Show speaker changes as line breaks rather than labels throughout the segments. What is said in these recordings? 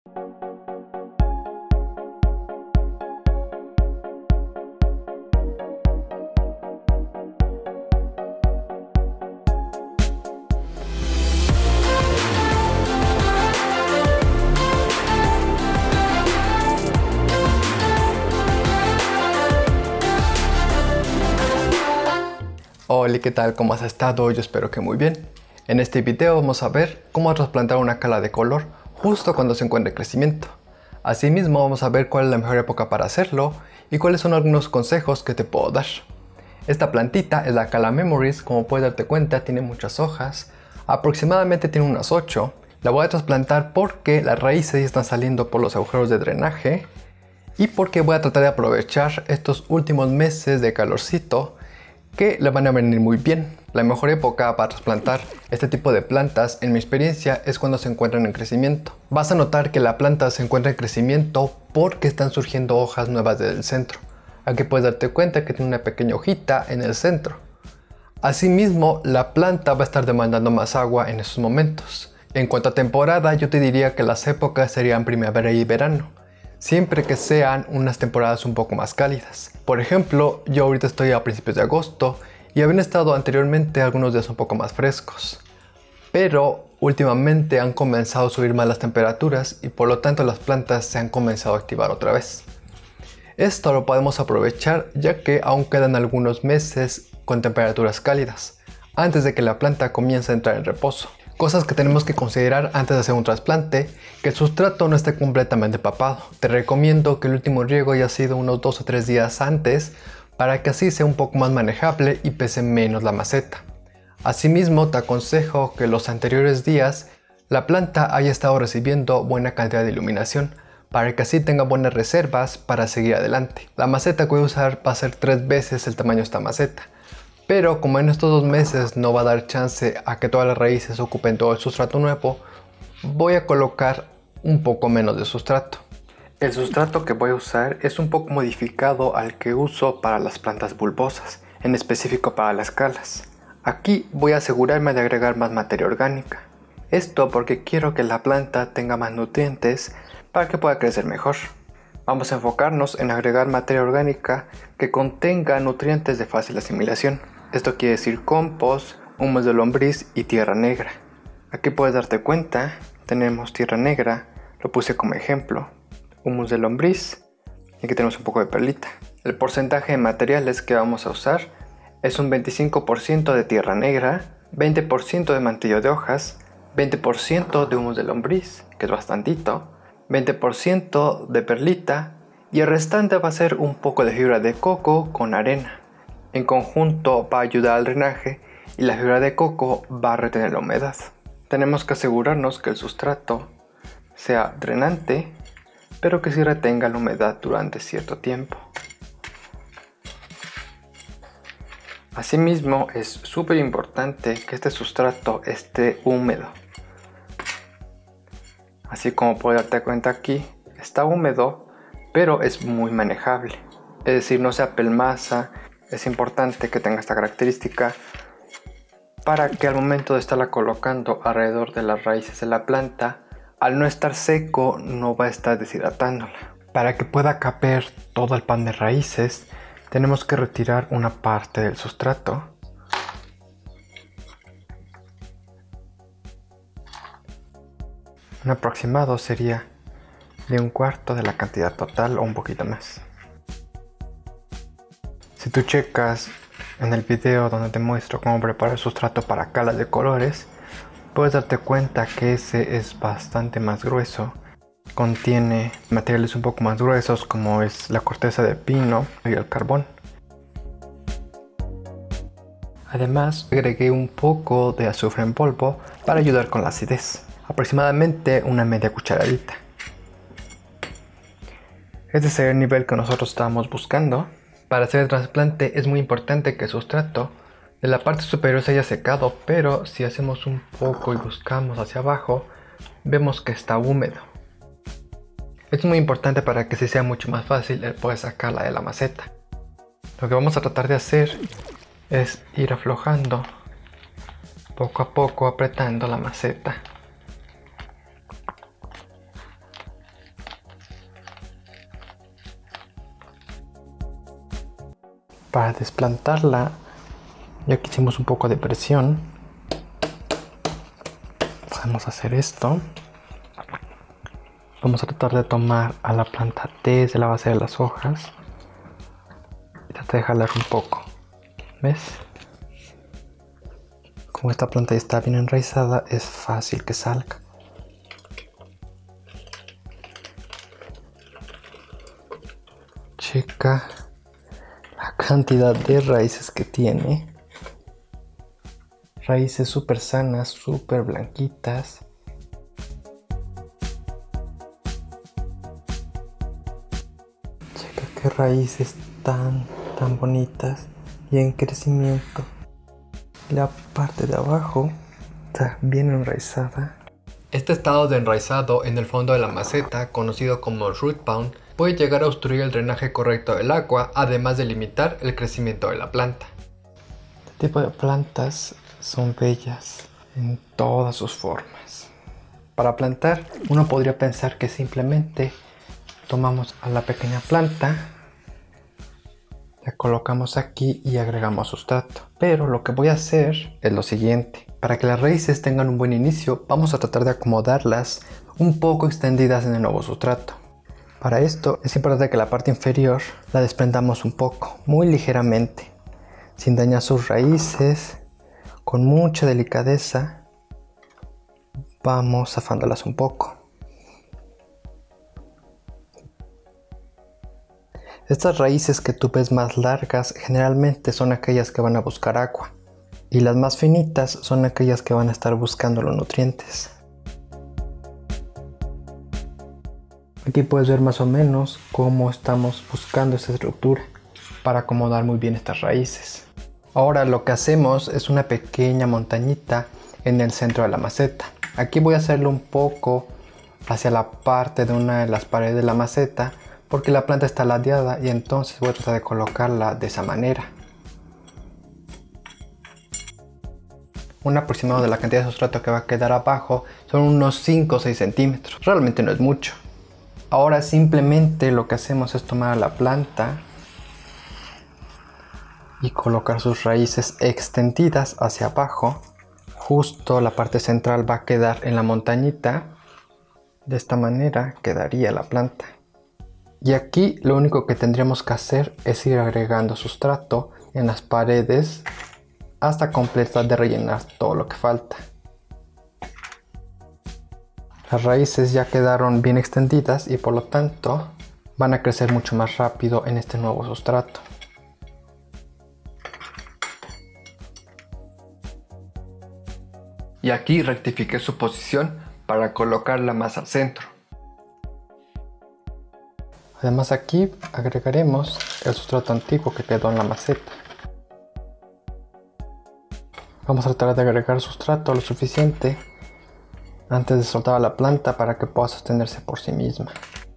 Hola, ¿qué tal? ¿Cómo has estado? Yo espero que muy bien. En este video vamos a ver cómo trasplantar una cala de color justo cuando se encuentra en crecimiento. Asimismo vamos a ver cuál es la mejor época para hacerlo y cuáles son algunos consejos que te puedo dar. Esta plantita es la Cala Memories, como puedes darte cuenta tiene muchas hojas, aproximadamente tiene unas 8. La voy a trasplantar porque las raíces ya están saliendo por los agujeros de drenaje y porque voy a tratar de aprovechar estos últimos meses de calorcito que le van a venir muy bien. La mejor época para trasplantar este tipo de plantas, en mi experiencia, es cuando se encuentran en crecimiento. Vas a notar que la planta se encuentra en crecimiento porque están surgiendo hojas nuevas desde el centro. Aquí puedes darte cuenta que tiene una pequeña hojita en el centro. Asimismo, la planta va a estar demandando más agua en esos momentos. En cuanto a temporada, yo te diría que las épocas serían primavera y verano, siempre que sean unas temporadas un poco más cálidas. Por ejemplo, yo ahorita estoy a principios de agosto y habían estado anteriormente algunos días un poco más frescos, pero últimamente han comenzado a subir más las temperaturas y por lo tanto las plantas se han comenzado a activar otra vez. Esto lo podemos aprovechar ya que aún quedan algunos meses con temperaturas cálidas antes de que la planta comience a entrar en reposo. Cosas que tenemos que considerar antes de hacer un trasplante: que el sustrato no esté completamente empapado. Te recomiendo que el último riego haya sido unos 2 o 3 días antes para que así sea un poco más manejable y pese menos la maceta. Asimismo, te aconsejo que los anteriores días la planta haya estado recibiendo buena cantidad de iluminación para que así tenga buenas reservas para seguir adelante. La maceta que voy a usar va a ser 3 veces el tamaño de esta maceta. Pero como en estos 2 meses no va a dar chance a que todas las raíces ocupen todo el sustrato nuevo, voy a colocar un poco menos de sustrato. El sustrato que voy a usar es un poco modificado al que uso para las plantas bulbosas, en específico para las calas. Aquí voy a asegurarme de agregar más materia orgánica. Esto porque quiero que la planta tenga más nutrientes para que pueda crecer mejor. Vamos a enfocarnos en agregar materia orgánica que contenga nutrientes de fácil asimilación. Esto quiere decir compost, humus de lombriz y tierra negra. Aquí puedes darte cuenta, tenemos tierra negra, lo puse como ejemplo, humus de lombriz y aquí tenemos un poco de perlita. El porcentaje de materiales que vamos a usar es un 25% de tierra negra, 20% de mantillo de hojas, 20% de humus de lombriz, que es bastantito, 20% de perlita y el restante va a ser un poco de fibra de coco con arena. En conjunto va a ayudar al drenaje y la fibra de coco va a retener la humedad. Tenemos que asegurarnos que el sustrato sea drenante, pero que sí retenga la humedad durante cierto tiempo. Asimismo, es súper importante que este sustrato esté húmedo. Así como puedes darte cuenta aquí, está húmedo, pero es muy manejable. Es decir, no se apelmaza. Es importante que tenga esta característica para que al momento de estarla colocando alrededor de las raíces de la planta, al no estar seco no va a estar deshidratándola. Para que pueda caber todo el pan de raíces, tenemos que retirar una parte del sustrato. Un aproximado sería de 1/4 de la cantidad total o un poquito más. Si tú checas en el video donde te muestro cómo preparar el sustrato para calas de colores, puedes darte cuenta que ese es bastante más grueso. Contiene materiales un poco más gruesos como es la corteza de pino y el carbón. Además, agregué un poco de azufre en polvo para ayudar con la acidez, aproximadamente una media cucharadita. Este sería el nivel que nosotros estábamos buscando. Para hacer el trasplante es muy importante que el sustrato de la parte superior se haya secado, pero si hacemos un poco y buscamos hacia abajo, vemos que está húmedo. Es muy importante para que así sea mucho más fácil el poder sacarla de la maceta. Lo que vamos a tratar de hacer es ir aflojando poco a poco, apretando la maceta. Para desplantarla, ya que hicimos un poco de presión, podemos hacer esto. Vamos a tratar de tomar a la planta desde la base de las hojas y tratar de jalar un poco. ¿Ves? Como esta planta ya está bien enraizada, es fácil que salga. Checa la cantidad de raíces que tiene. Raíces súper sanas, súper blanquitas. Checa qué raíces tan bonitas y en crecimiento. La parte de abajo está bien enraizada. Este estado de enraizado en el fondo de la maceta, conocido como root bound, puede llegar a obstruir el drenaje correcto del agua, además de limitar el crecimiento de la planta. Este tipo de plantas son bellas en todas sus formas. Para plantar, uno podría pensar que simplemente tomamos a la pequeña planta, la colocamos aquí y agregamos sustrato. Pero lo que voy a hacer es lo siguiente. Para que las raíces tengan un buen inicio, vamos a tratar de acomodarlas un poco extendidas en el nuevo sustrato. Para esto es importante que la parte inferior la desprendamos un poco, muy ligeramente, sin dañar sus raíces. Con mucha delicadeza vamos zafándolas un poco. Estas raíces que tú ves más largas generalmente son aquellas que van a buscar agua, y las más finitas son aquellas que van a estar buscando los nutrientes. Aquí puedes ver más o menos cómo estamos buscando esta estructura para acomodar muy bien estas raíces. Ahora lo que hacemos es una pequeña montañita en el centro de la maceta. Aquí voy a hacerlo un poco hacia la parte de una de las paredes de la maceta, porque la planta está ladeada y entonces voy a tratar de colocarla de esa manera. Un aproximado de la cantidad de sustrato que va a quedar abajo son unos 5 o 6 centímetros. Realmente no es mucho. Ahora simplemente lo que hacemos es tomar a la planta y colocar sus raíces extendidas hacia abajo. Justo la parte central va a quedar en la montañita. De esta manera quedaría la planta. Y aquí lo único que tendríamos que hacer es ir agregando sustrato en las paredes hasta completar de rellenar todo lo que falta. Las raíces ya quedaron bien extendidas y por lo tanto van a crecer mucho más rápido en este nuevo sustrato. Y aquí rectifiqué su posición para colocarla más al centro. Además aquí agregaremos el sustrato antiguo que quedó en la maceta. Vamos a tratar de agregar sustrato lo suficiente antes de soltar a la planta para que pueda sostenerse por sí misma.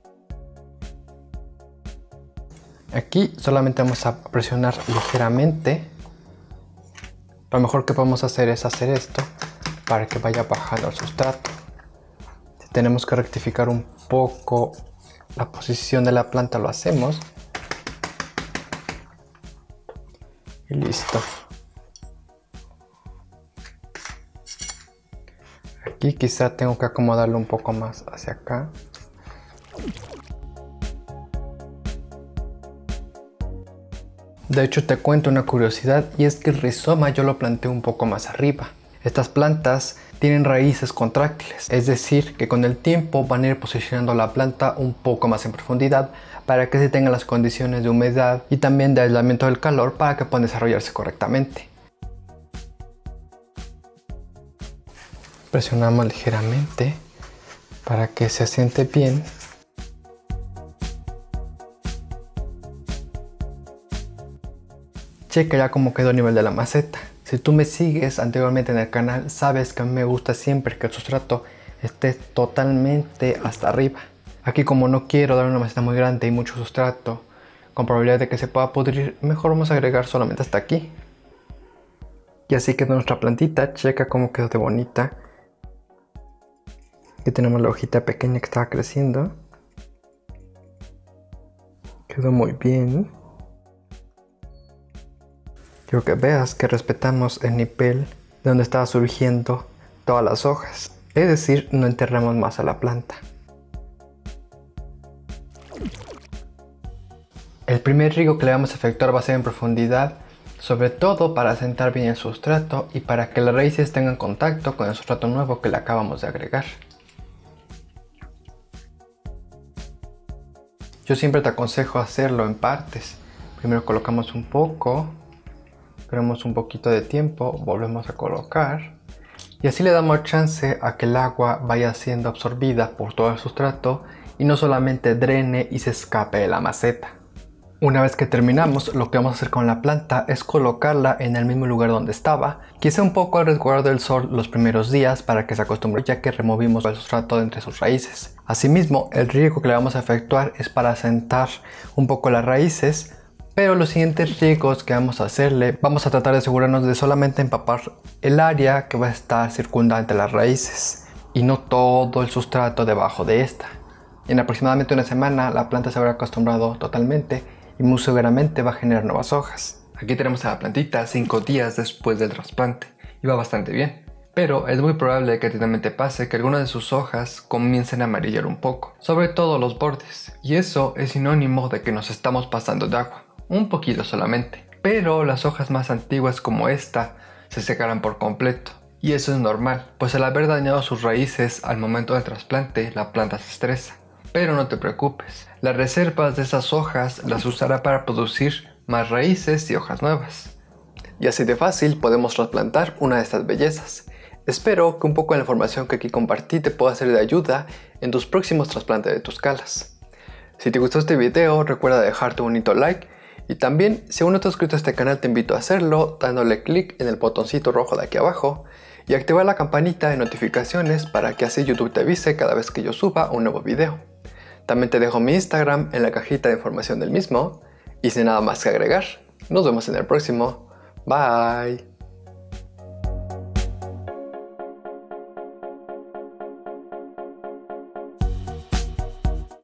Aquí solamente vamos a presionar ligeramente. Lo mejor que podemos hacer es hacer esto para que vaya bajando el sustrato. Si tenemos que rectificar un poco la posición de la planta, lo hacemos. Y listo. Aquí quizá tengo que acomodarlo un poco más hacia acá. De hecho te cuento una curiosidad, y es que el rizoma yo lo planté un poco más arriba. Estas plantas tienen raíces contráctiles, es decir, que con el tiempo van a ir posicionando la planta un poco más en profundidad para que se tengan las condiciones de humedad y también de aislamiento del calor para que puedan desarrollarse correctamente. Presionamos ligeramente para que se asiente bien. Checa ya cómo quedó a nivel de la maceta. Si tú me sigues anteriormente en el canal, sabes que a mí me gusta siempre que el sustrato esté totalmente hasta arriba. Aquí, como no quiero dar una maceta muy grande y mucho sustrato, con probabilidad de que se pueda pudrir, mejor vamos a agregar solamente hasta aquí. Y así quedó nuestra plantita. Checa cómo quedó de bonita. Aquí tenemos la hojita pequeña que estaba creciendo. Quedó muy bien. Quiero que veas que respetamos el nivel de donde estaba surgiendo todas las hojas. Es decir, no enterramos más a la planta. El primer riego que le vamos a efectuar va a ser en profundidad, sobre todo para asentar bien el sustrato y para que las raíces tengan contacto con el sustrato nuevo que le acabamos de agregar. Yo siempre te aconsejo hacerlo en partes. Primero colocamos un poco, esperamos un poquito de tiempo, volvemos a colocar y así le damos chance a que el agua vaya siendo absorbida por todo el sustrato y no solamente drene y se escape de la maceta. Una vez que terminamos, lo que vamos a hacer con la planta es colocarla en el mismo lugar donde estaba, quizá un poco al resguardo del sol los primeros días para que se acostumbre, ya que removimos el sustrato de entre sus raíces. Asimismo, el riego que le vamos a efectuar es para asentar un poco las raíces, pero los siguientes riegos que vamos a hacerle, vamos a tratar de asegurarnos de solamente empapar el área que va a estar circundante a las raíces y no todo el sustrato debajo de esta. En aproximadamente una semana la planta se habrá acostumbrado totalmente y muy seguramente va a generar nuevas hojas. Aquí tenemos a la plantita 5 días después del trasplante y va bastante bien. Pero es muy probable que también te pase que algunas de sus hojas comiencen a amarillar un poco, sobre todo los bordes. Y eso es sinónimo de que nos estamos pasando de agua, un poquito solamente. Pero las hojas más antiguas como esta se secarán por completo. Y eso es normal, pues al haber dañado sus raíces al momento del trasplante, la planta se estresa. Pero no te preocupes, las reservas de esas hojas las usará para producir más raíces y hojas nuevas. Y así de fácil podemos trasplantar una de estas bellezas. Espero que un poco de la información que aquí compartí te pueda ser de ayuda en tus próximos trasplantes de tus calas. Si te gustó este video, recuerda dejar tu bonito like y también si aún no te has suscrito a este canal te invito a hacerlo dándole clic en el botoncito rojo de aquí abajo y activar la campanita de notificaciones para que así YouTube te avise cada vez que yo suba un nuevo video. También te dejo mi Instagram en la cajita de información del mismo y sin nada más que agregar, nos vemos en el próximo. Bye.